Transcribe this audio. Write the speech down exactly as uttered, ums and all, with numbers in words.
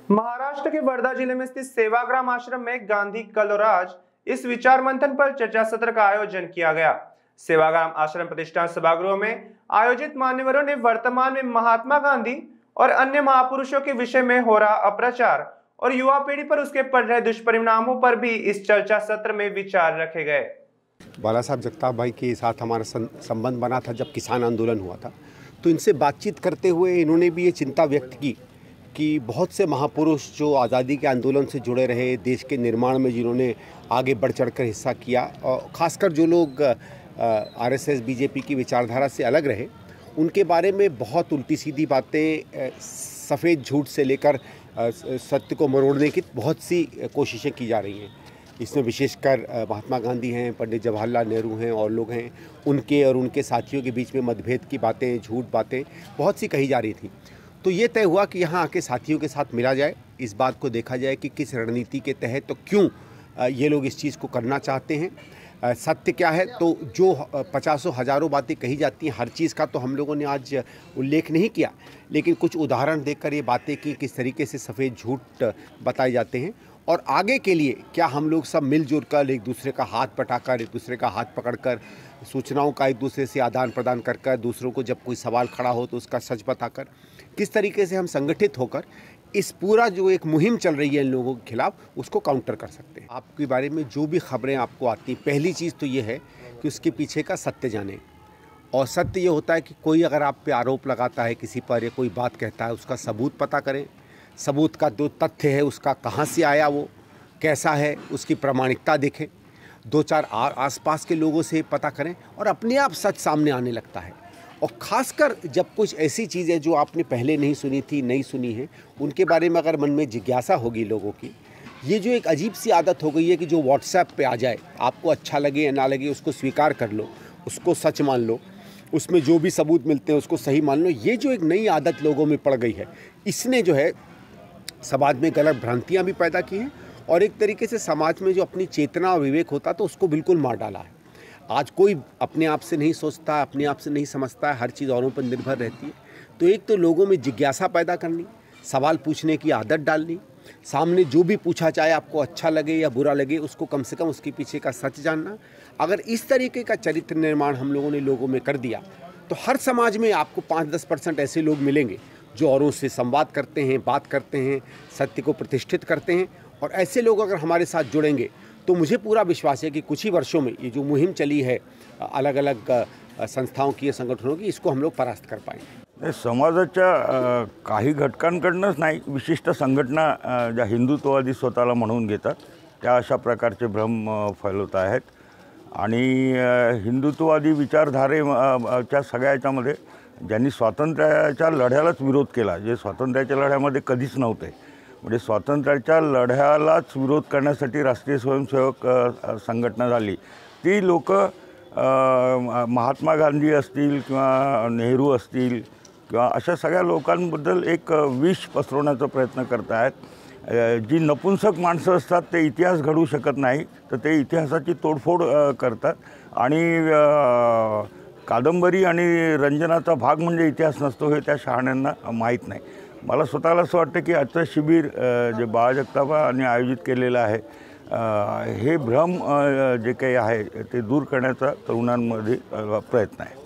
महाराष्ट्र के वर्धा जिले में स्थित सेवाग्राम आश्रम में गांधी कल और आज इस विचार मंथन पर चर्चा सत्र का आयोजन किया गया। सेवाग्राम आश्रम प्रतिष्ठान सभागृह में आयोजित मान्यवरों ने वर्तमान में महात्मा गांधी और अन्य महापुरुषों के विषय में हो रहा अप्रचार और युवा पीढ़ी पर उसके पड़ रहे दुष्परिणामों पर भी इस चर्चा सत्र में विचार रखे गए। बाला साहब जगताप भाई के साथ हमारा संबंध बना था जब किसान आंदोलन हुआ था, तो इनसे बातचीत करते हुए इन्होंने भी ये चिंता व्यक्त की कि बहुत से महापुरुष जो आज़ादी के आंदोलन से जुड़े रहे, देश के निर्माण में जिन्होंने आगे बढ़ चढ़कर हिस्सा किया, और ख़ासकर जो लोग आरएसएस बीजेपी की विचारधारा से अलग रहे, उनके बारे में बहुत उल्टी सीधी बातें, सफ़ेद झूठ से लेकर सत्य को मरोड़ने की बहुत सी कोशिशें की जा रही हैं। इसमें विशेषकर महात्मा गांधी हैं, पंडित जवाहरलाल नेहरू हैं और लोग हैं, उनके और उनके साथियों के बीच में मतभेद की बातें, झूठ बातें बहुत सी कही जा रही थी। तो ये तय हुआ कि यहाँ आके साथियों के साथ मिला जाए, इस बात को देखा जाए कि किस रणनीति के तहत तो क्यों ये लोग इस चीज़ को करना चाहते हैं, सत्य क्या है। तो जो पचासों हज़ारों बातें कही जाती हैं, हर चीज़ का तो हम लोगों ने आज उल्लेख नहीं किया, लेकिन कुछ उदाहरण देकर ये बातें की किस तरीके से सफ़ेद झूठ बताए जाते हैं और आगे के लिए क्या हम लोग सब मिलजुल कर एक दूसरे का हाथ बटाकर, एक दूसरे का हाथ पकड़कर, सूचनाओं का एक दूसरे से आदान प्रदान कर कर, दूसरों को जब कोई सवाल खड़ा हो तो उसका सच बताकर, किस तरीके से हम संगठित होकर इस पूरा जो एक मुहिम चल रही है इन लोगों के खिलाफ, उसको काउंटर कर सकते हैं। आपके बारे में जो भी खबरें आपको आती, पहली चीज़ तो ये है कि उसके पीछे का सत्य जानें। और सत्य ये होता है कि कोई अगर आप पे आरोप लगाता है किसी पर या कोई बात कहता है, उसका सबूत पता करें। सबूत का जो तथ्य है उसका कहाँ से आया, वो कैसा है, उसकी प्रामाणिकता देखें, दो चार आसपास के लोगों से पता करें और अपने आप सच सामने आने लगता है। और ख़ासकर जब कुछ ऐसी चीज़ें जो आपने पहले नहीं सुनी थी, नहीं सुनी है, उनके बारे में अगर मन में जिज्ञासा होगी लोगों की, ये जो एक अजीब सी आदत हो गई है कि जो व्हाट्सएप पे आ जाए, आपको अच्छा लगे या ना लगे उसको स्वीकार कर लो, उसको सच मान लो, उसमें जो भी सबूत मिलते हैं उसको सही मान लो, ये जो एक नई आदत लोगों में पड़ गई है, इसने जो है समाज में गलत भ्रांतियाँ भी पैदा की हैं और एक तरीके से समाज में जो अपनी चेतना और विवेक होता तो उसको बिल्कुल मार डाला है। आज कोई अपने आप से नहीं सोचता, अपने आप से नहीं समझता है, हर चीज़ औरों पर निर्भर रहती है। तो एक तो लोगों में जिज्ञासा पैदा करनी, सवाल पूछने की आदत डालनी, सामने जो भी पूछा चाहे आपको अच्छा लगे या बुरा लगे, उसको कम से कम उसके पीछे का सच जानना। अगर इस तरीके का चरित्र निर्माण हम लोगों ने लोगों में कर दिया तो हर समाज में आपको पाँच दस परसेंट ऐसे लोग मिलेंगे जो औरों से संवाद करते हैं, बात करते हैं, सत्य को प्रतिष्ठित करते हैं। और ऐसे लोग अगर हमारे साथ जुड़ेंगे तो मुझे पूरा विश्वास है कि कुछ ही वर्षों में ये जो मुहिम चली है अलग अलग संस्थाओं की, संगठनों की, इसको हम लोग परास्त कर पाएंगे। समाजाच्या काही घटकांकडूनच नाही, विशिष्ट संघटना ज्या हिंदुत्ववादी स्वतःला म्हणून घेतात त्या अशा प्रकारचे भ्रम फैलवत आहेत आणि हिंदुत्ववादी विचारधारेच्या सगळ्याच्यामध्ये ज्यांनी स्वातंत्र्याच्या लढ्यालाच विरोध केला, जे स्वातंत्र्याच्या लढ्यामध्ये कधीच नव्हते, म्हणजे स्वातंत्र्याच्या लढ्यालाच विरोध करण्यासाठी राष्ट्रीय स्वयंसेवक संघटना झाली, ती लोक महात्मा गांधी असतील किंवा नेहरू असतील किंवा अशा सगळ्या लोकांबद्दल एक विष पसरवण्याचा प्रयत्न करत आहेत। जी नपुंसक माणसं असतात ते इतिहास घडवू शकत नाही, तर ते इतिहासाची तोडफोड करतात आणि कादंबरी आणि रंजनाचा भाग म्हणजे इतिहास नसतो हे त्या शहाण्यांना माहीत नाही। मला स्वतःला असं वाटतं की आजचं शिबिर जे बाळा जगतापांनी आयोजित केलेलं आहे, हे भ्रम जे काही आहे ते दूर करण्याचा तरुणांमध्ये प्रयत्न आहे।